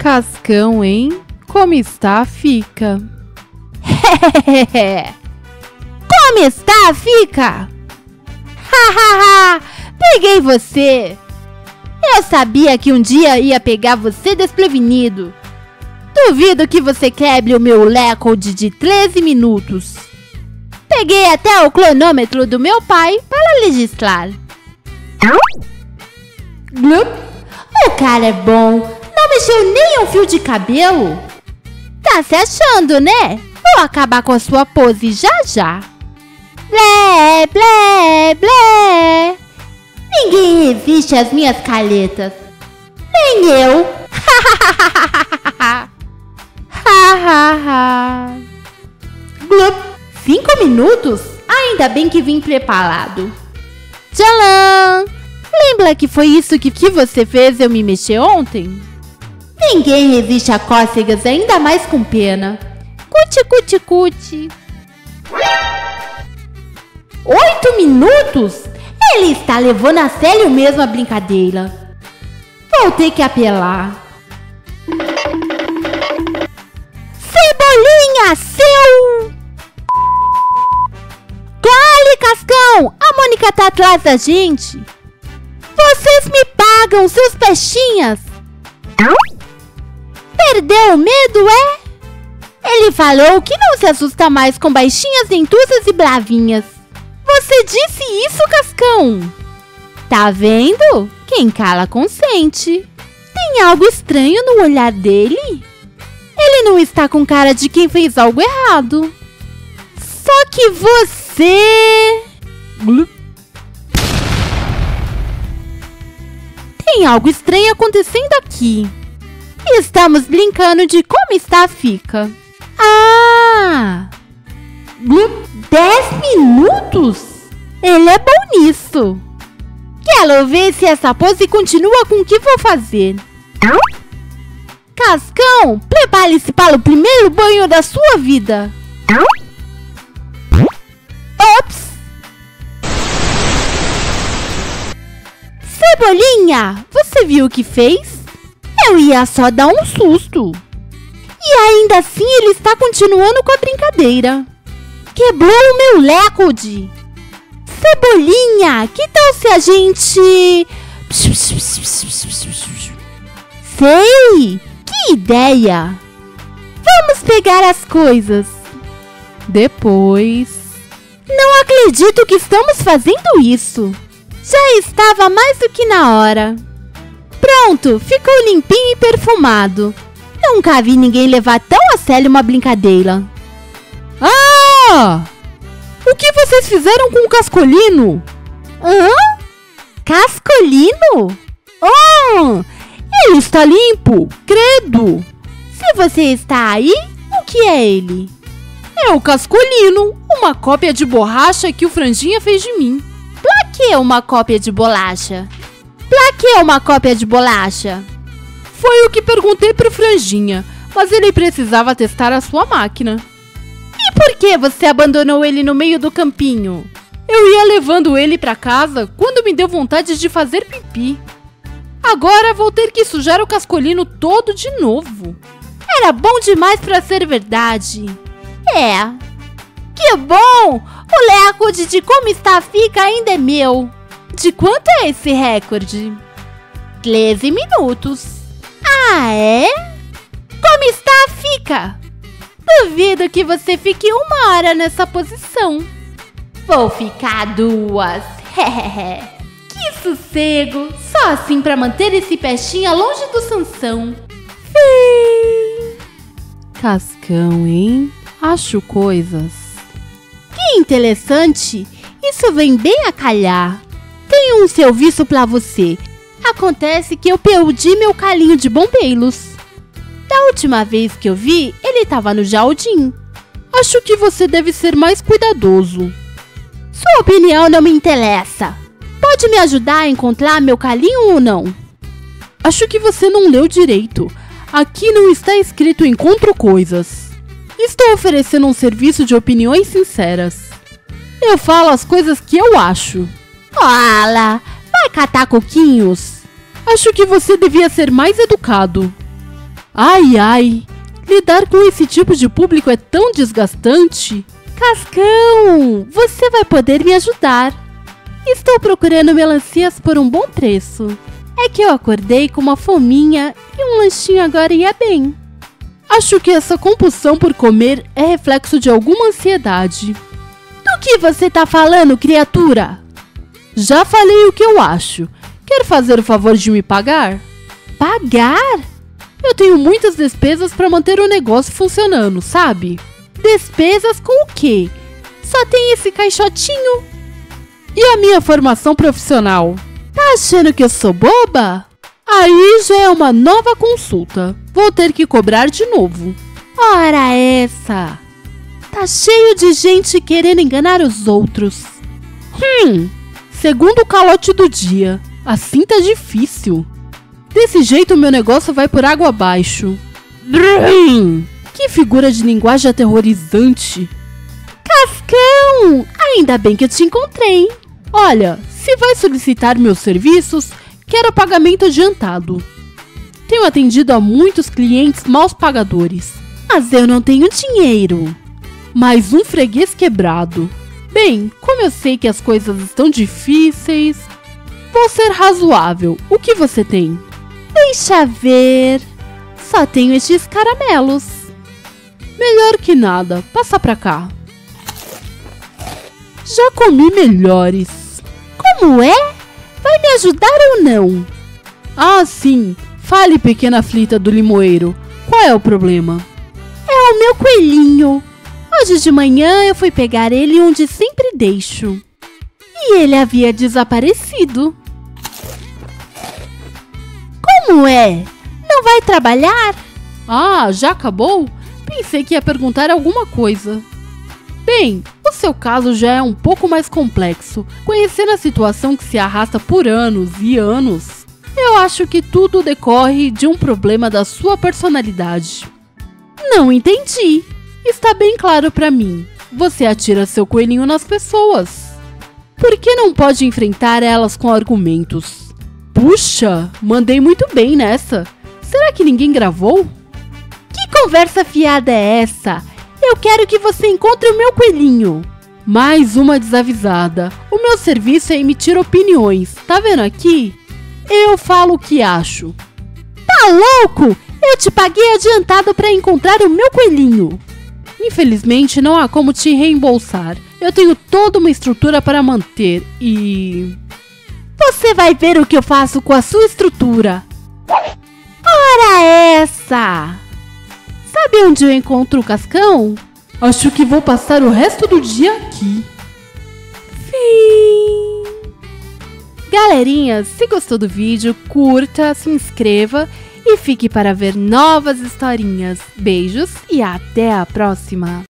Cascão, hein? Como está, fica? Como está, fica? Hahaha! Peguei você! Eu sabia que um dia ia pegar você desprevenido. Duvido que você quebre o meu recorde de 13 minutos. Peguei até o cronômetro do meu pai para legislar. O cara é bom. Não mexeu nem um fio de cabelo. Tá se achando, né? Vou acabar com a sua pose já já. Blé, blé, blé. Ninguém resiste às minhas caletas. Nem eu. 5 minutos? Ainda bem que vim preparado. Tchalam! Lembra que foi isso que você fez eu me mexer ontem? Ninguém resiste a cócegas, ainda mais com pena. Cuti, cuti, cuti. 8 minutos? Ele está levando a sério mesmo a brincadeira. Vou ter que apelar. Cebolinha, seu... Gole, Cascão! A Mônica tá atrás da gente. Vocês me pagam, seus peixinhas. Perdeu o medo, é? Ele falou que não se assusta mais com baixinhas, dentusas e bravinhas. Você disse isso, Cascão? Tá vendo? Quem cala consente. Tem algo estranho no olhar dele? Ele não está com cara de quem fez algo errado. Só que você... Tem algo estranho acontecendo aqui. Estamos brincando de como está a fica. Ah! 10 minutos? Ele é bom nisso. Quero ver se essa pose continua com o que vou fazer. Cascão, prepare-se para o primeiro banho da sua vida. Ops! Cebolinha, você viu o que fez? Eu ia só dar um susto. E ainda assim ele está continuando com a brincadeira. Quebrou o meu recorde. Cebolinha, que tal se a gente... Sei! Que ideia! Vamos pegar as coisas. Depois... Não acredito que estamos fazendo isso. Já estava mais do que na hora. Pronto, ficou limpinho e perfumado. Nunca vi ninguém levar tão a sério uma brincadeira. Ah! O que vocês fizeram com o Cascolino? Hã? Cascolino? Ah! Ele está limpo, credo! Se você está aí, o que é ele? É o Cascolino, uma cópia de borracha que o Franjinha fez de mim. Pra que uma cópia de bolacha? Pra que uma cópia de bolacha? Foi o que perguntei pro Franjinha, mas ele precisava testar a sua máquina. E por que você abandonou ele no meio do campinho? Eu ia levando ele pra casa quando me deu vontade de fazer pipi. Agora vou ter que sujar o Cascolino todo de novo. Era bom demais pra ser verdade. É. Que bom! O recorde de como está a fica ainda é meu. De quanto é esse recorde? 13 minutos. Ah, é? Como está a fica? Duvido que você fique 1 hora nessa posição. Vou ficar 2. Que sossego. Só assim pra manter esse peixinho longe do Sansão. Fim. Cascão, hein? Acho coisas. Que interessante. Isso vem bem a calhar. Tenho um serviço pra você. Acontece que eu perdi meu calinho de bombeiros. Da última vez que eu vi, ele estava no jardim. Acho que você deve ser mais cuidadoso. Sua opinião não me interessa. Pode me ajudar a encontrar meu calinho ou não? Acho que você não leu direito. Aqui não está escrito encontro coisas. Estou oferecendo um serviço de opiniões sinceras. Eu falo as coisas que eu acho. Olha, vai catar coquinhos? Acho que você devia ser mais educado. Ai, ai, lidar com esse tipo de público é tão desgastante. Cascão, você vai poder me ajudar. Estou procurando melancias por um bom preço. É que eu acordei com uma fominha e um lanchinho agora ia bem. Acho que essa compulsão por comer é reflexo de alguma ansiedade. Do que você tá falando, criatura? Já falei o que eu acho. Quer fazer o favor de me pagar? Pagar? Eu tenho muitas despesas para manter o negócio funcionando, sabe? Despesas com o quê? Só tem esse caixotinho. E a minha formação profissional? Tá achando que eu sou boba? Aí já é uma nova consulta. Vou ter que cobrar de novo. Ora essa! Tá cheio de gente querendo enganar os outros. Segundo o calote do dia. Assim tá difícil. Desse jeito o meu negócio vai por água abaixo. Que figura de linguagem aterrorizante. Cascão! Ainda bem que eu te encontrei. Olha, se vai solicitar meus serviços, quero pagamento adiantado. Tenho atendido a muitos clientes maus pagadores. Mas eu não tenho dinheiro. Mais um freguês quebrado. Bem, como eu sei que as coisas estão difíceis, vou ser razoável. O que você tem? Deixa ver. Só tenho estes caramelos. Melhor que nada. Passa pra cá. Já comi melhores. Como é? Vai me ajudar ou não? Ah, sim. Fale, pequena aflita do limoeiro. Qual é o problema? É o meu coelhinho. Hoje de manhã eu fui pegar ele onde sempre deixo. E ele havia desaparecido. Como é? Não vai trabalhar? Ah, já acabou? Pensei que ia perguntar alguma coisa. Bem, o seu caso já é um pouco mais complexo. Conhecendo a situação que se arrasta por anos e anos, eu acho que tudo decorre de um problema da sua personalidade. Não entendi. Está bem claro pra mim. Você atira seu coelhinho nas pessoas. Por que não pode enfrentar elas com argumentos? Puxa, mandei muito bem nessa. Será que ninguém gravou? Que conversa fiada é essa? Eu quero que você encontre o meu coelhinho. Mais uma desavisada. O meu serviço é emitir opiniões. Tá vendo aqui? Eu falo o que acho. Tá louco? Eu te paguei adiantado para encontrar o meu coelhinho. Infelizmente, não há como te reembolsar. Eu tenho toda uma estrutura para manter e... Você vai ver o que eu faço com a sua estrutura. Ora essa! Sabe onde eu encontro o Cascão? Acho que vou passar o resto do dia aqui. Fim. Galerinha, se gostou do vídeo, curta, se inscreva e fique para ver novas historinhas. Beijos e até a próxima!